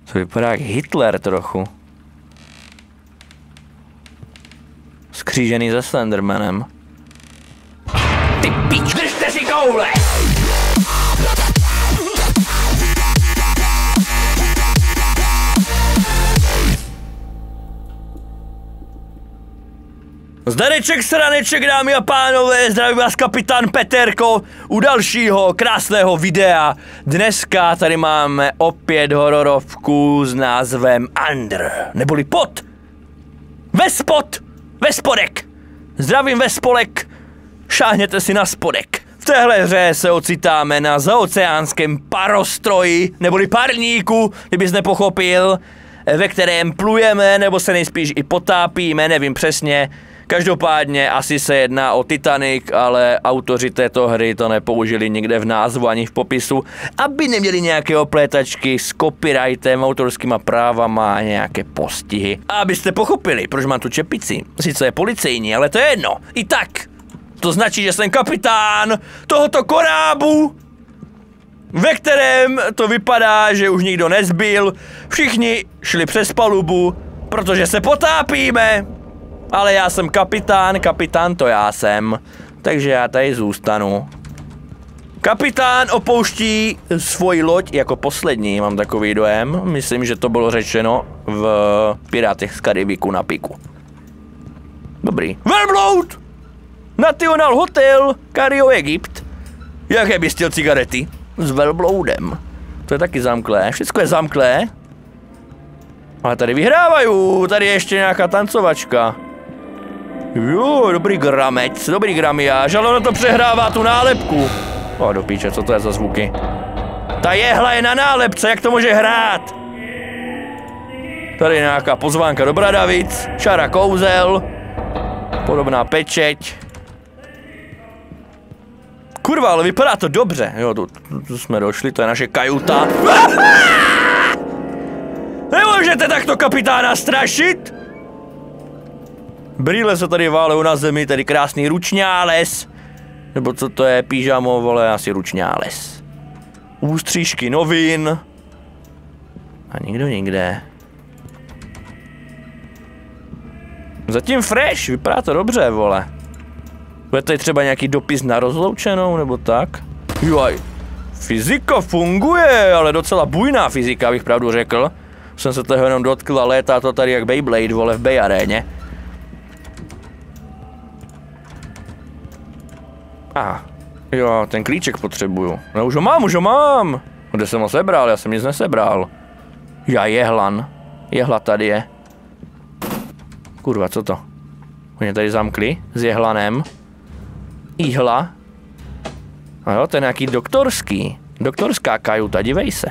To vypadá jak Hitler trochu. Skřížený se Slendermanem. Ty pič, držte si koule! Zdareček, sraneček, dámy a pánové, zdraví vás kapitán Peterko u dalšího krásného videa. Dneska tady máme opět hororovku s názvem Under, neboli Pod. Vespodek. Zdravím Vespolek, šáhněte si na spodek. V téhle hře se ocitáme na zaoceánském parostroji, neboli parníku, kdybys nepochopil, ve kterém plujeme, nebo se nejspíš i potápíme, nevím přesně. Každopádně asi se jedná o Titanic, ale autoři této hry to nepoužili nikde v názvu ani v popisu, aby neměli nějaké oplétačky s copyrightem, autorskýma právama a nějaké postihy. A abyste pochopili, proč mám tu čepici. Sice je policejní, ale to je jedno. I tak. To značí, že jsem kapitán tohoto korábu, ve kterém to vypadá, že už nikdo nezbyl. Všichni šli přes palubu, protože se potápíme. Ale já jsem kapitán to já jsem, takže já tady zůstanu. Kapitán opouští svoji loď jako poslední, mám takový dojem. Myslím, že to bylo řečeno v Pirátech z Karibiku na piku. Dobrý. Velbloud! National Hotel, Cario Egypt. Jaké bys chtěl cigarety? S velbloudem. To je taky zamklé, všecko je zamklé. Ale tady vyhrávaju, tady je ještě nějaká tancovačka. Jo, dobrý gramec, dobrý gramiáž, ale ono to přehrává tu nálepku. O, do píče, co to je za zvuky? Ta jehla je na nálepce, jak to může hrát? Tady je nějaká pozvánka do Bradavic, čara kouzel, podobná pečeť. Kurva, ale vypadá to dobře. Jo, tu jsme došli, to je naše kajuta. Nemůžete takto kapitána strašit? Brýle se tady válou na zemi, tady krásný ručňáles. Nebo co to je, pyžamo, vole, asi ručňáles. Ústřížky novin. A nikdo nikde. Zatím fresh, vypadá to dobře, vole. Bude tady třeba nějaký dopis na rozloučenou, nebo tak? Joj, fyzika funguje, ale docela bujná fyzika, bych pravdu řekl. Jsem se toho jenom dotkl a létá to tady jak Beyblade, vole, v Bay Aréně. Jo, ten klíček potřebuju. No už ho mám. Kde jsem ho sebral? Já jsem nic nesebral. Já jehlan. Jehla tady je. Kurva, co to? Oni tady zamkli s jehlanem. Jihla. A jo, to je nějaký doktorský. Doktorská kajuta, dívej se.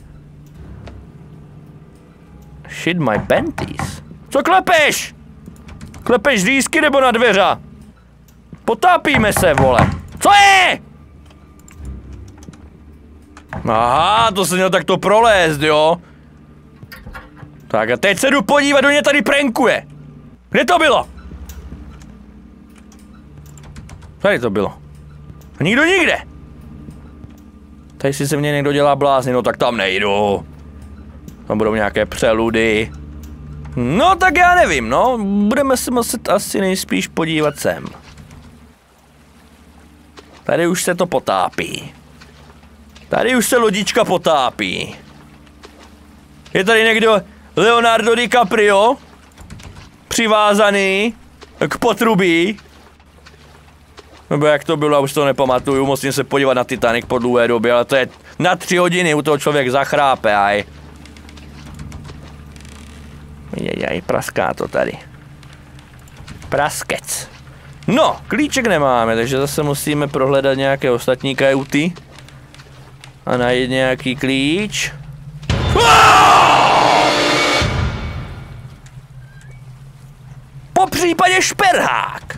Shit my panties. Co klepeš? Klepeš řízky nebo na dveře? Potápíme se, vole. Co je? Aha, to se měl takto prolézt, jo? Tak a teď se jdu podívat, kdo mě tady prankuje. Kde to bylo? Tady to bylo. A nikdo nikde. Tady si se mě někdo dělá blázny, no tak tam nejdu. Tam budou nějaké přeludy. No tak já nevím, no. Budeme se muset asi nejspíš podívat sem. Tady už se to potápí. Tady už se lodička potápí. Je tady někdo Leonardo DiCaprio přivázaný k potrubí. Nebo jak to bylo, už to nepamatuju, musím se podívat na Titanic po dlouhé době, ale to je na 3 hodiny, u toho člověk zachrápe, aj. Jejjej, praská to tady. Praskec. No, klíček nemáme, takže zase musíme prohledat nějaké ostatní kajuty. A najít nějaký klíč. Po případě šperhák.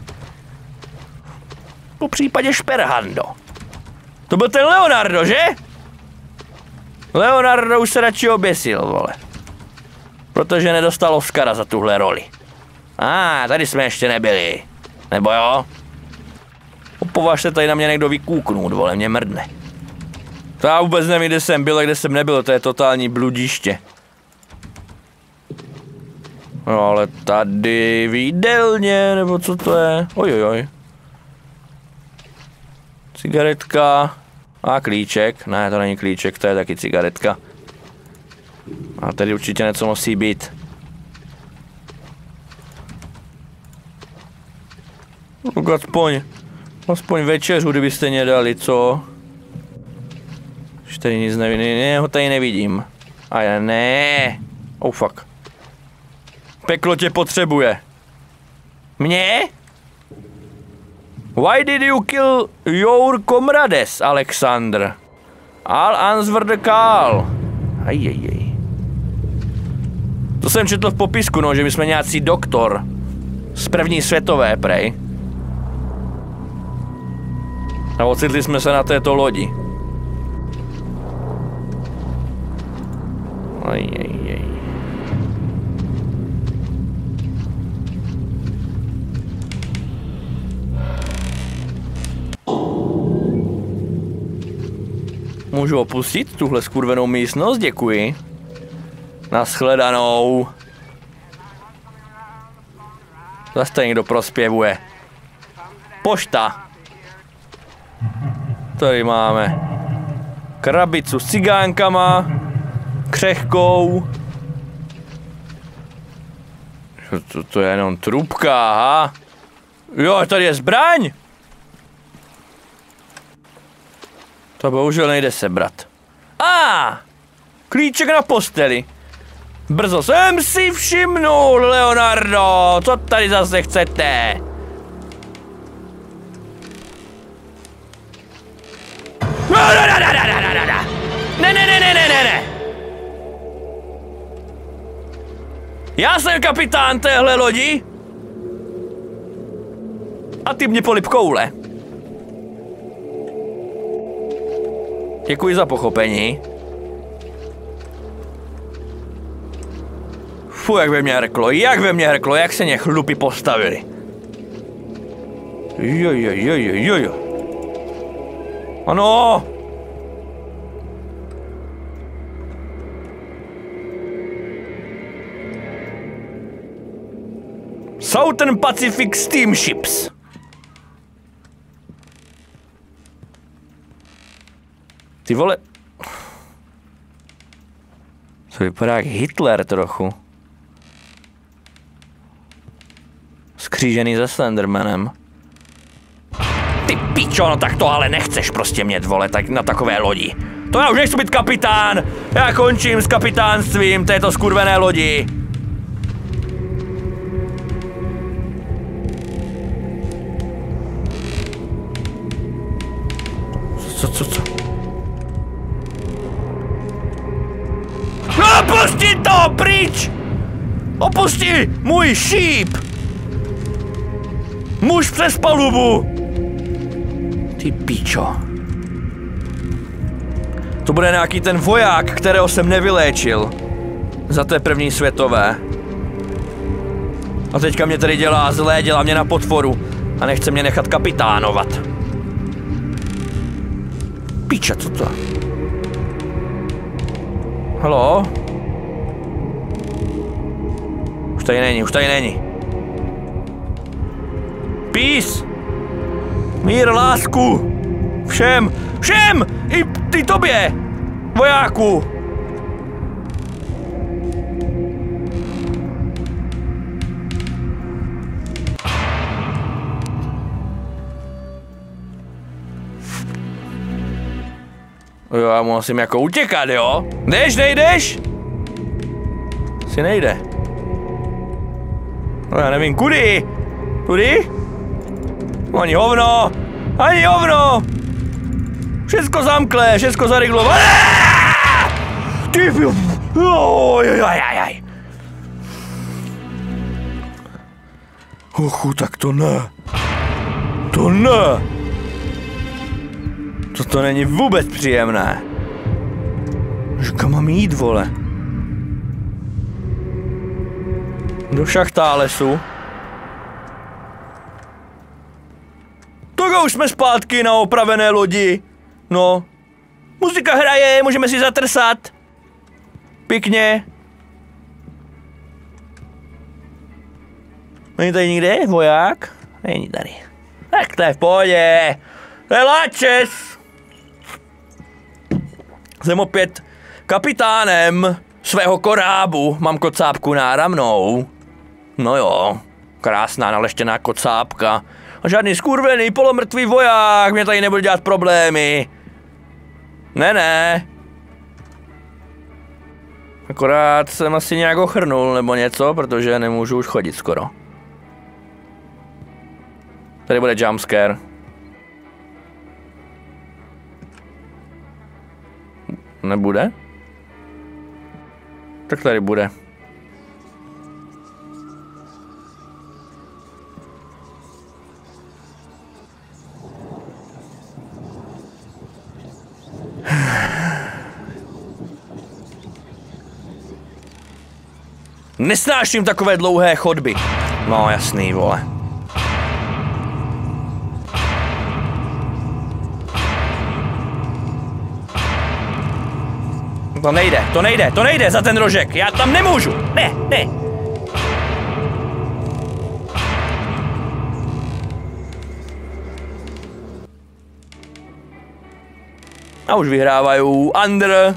Po případě šperhando. To byl ten Leonardo, že? Leonardo už se radši oběsil, vole. Protože nedostal Oscara za tuhle roli. Tady jsme ještě nebyli. Nebo jo? Opovaž se tady na mě někdo vykůknout, vole, mě mrdne. To já vůbec nevím, kde jsem byl a kde jsem nebyl, to je totální bludiště. No ale tady v jídelně, nebo co to je? Ojojoj. Cigaretka. A klíček. Ne, to není klíček, to je taky cigaretka. A tady určitě něco musí být. Aspoň večeřu, kdybyste mě dali, co? Už tady nic nevidím, ne, ho tady nevidím. A já ne. Oh fuck. Peklo tě potřebuje. Mě? Why did you kill your comrades, Alexander? I'll answer the call. Ajajaj. To jsem četl v popisku, no, že my jsme nějací doktor. Z první světové, prej. A ocitli jsme se na této lodi. Ajajaj. Můžu opustit tuhle skurvenou místnost? Děkuji. Naschledanou. Zase někdo prospěvuje. Pošta. Tady máme krabicu s cigánkama. Křehkou. To je jenom trubka, aha. Jo, tady je zbraň. To bohužel nejde sebrat. Klíček na posteli. Brzo jsem si všimnul, Leonardo. Co tady zase chcete? Ne. Já jsem kapitán téhle lodi. A ty mě polip koule. Děkuji za pochopení. Fu, jak ve mě hrklo, jak se mě chlupy postavili. Jo. Ano. Southern Pacific Steamships. Ty vole. To vypadá jak Hitler trochu. Skřížený se Slendermanem. Ty pičo, no tak to ale nechceš prostě mít, vole, tak na takové lodi. To já už nechci být kapitán. Já končím s kapitánstvím této skurvené lodi. Co? Opusti to, pryč! Opusti můj šíp! Muž přes palubu! Ty pičo. To bude nějaký ten voják, kterého jsem nevyléčil. Za té první světové. A teďka mě tady dělá zlé, dělá mě na potvoru. A nechce mě nechat kapitánovat. Piča, co to? Haló? Už tady není. Peace! Mír, lásku! Všem! I ty tobě! Vojáku! Jo, já musím jako utěkat, jo? Nejdeš? Si nejde. No já nevím, kudy? Tudy? Ani hovno! Všecko zamklé, všecko zaryglo. Ty ojojojoj. Tak to ne. To není vůbec příjemné. Že kam mám jít, vole? Do šachtálesu. Tak už jsme zpátky na opravené lodi. No. Muzika hraje, můžeme si zatrsat. Pěkně. Není tady nikde voják? Není tady. Tak to je v pohodě. To je Láčes. Jsem opět kapitánem svého korábu. Mám kocápku náramnou. No jo, krásná naleštěná kocápka. A žádný skurvený polomrtvý voják mě tady nebude dělat problémy. Ne. Akorát jsem asi nějak ochrnul nebo něco, protože nemůžu už chodit skoro. Tady bude jumpscare. Nebude? Tak tady bude. Nesnáším takové dlouhé chodby. No jasný, vole. To nejde za ten rožek. Já tam nemůžu. Ne. A už vyhrávají Under.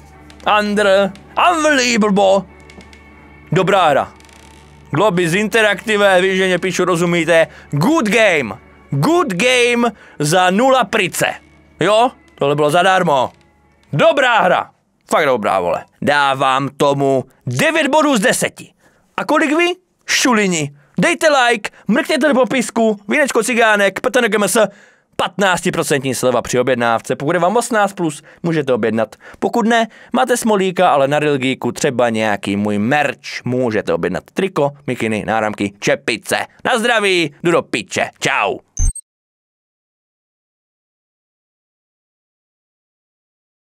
Unbelievable. Dobrá hra. Globis Interactive, víš, že nepíšu, rozumíte? Good game za 0 price. Jo? Tohle bylo zadarmo. Dobrá hra. Fakt dobrá, vole. Dávám tomu 9 bodů z 10. A kolik vy? Šulini. Dejte like, mrkněte do popisku, vínečko cigánek, PTNGMS, 15% sleva při objednávce. Pokud je vám 18+, můžete objednat. Pokud ne, máte smolíka, ale na Real Geeku třeba nějaký můj merch. Můžete objednat triko, mikiny, náramky, čepice. Na zdraví, jdu do piče. Čau.